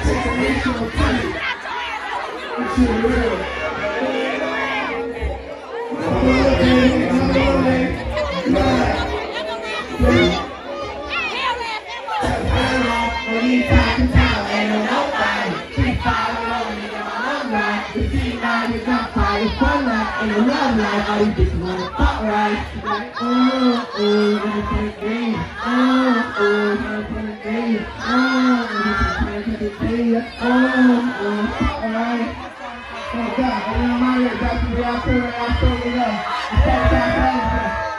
And the love life, all you bitches wanna fuck right. Like, wanna play the game. Wanna play the game. Wanna play the game. Fuck right. Oh God, I'm out here, that's the way I feel, you know.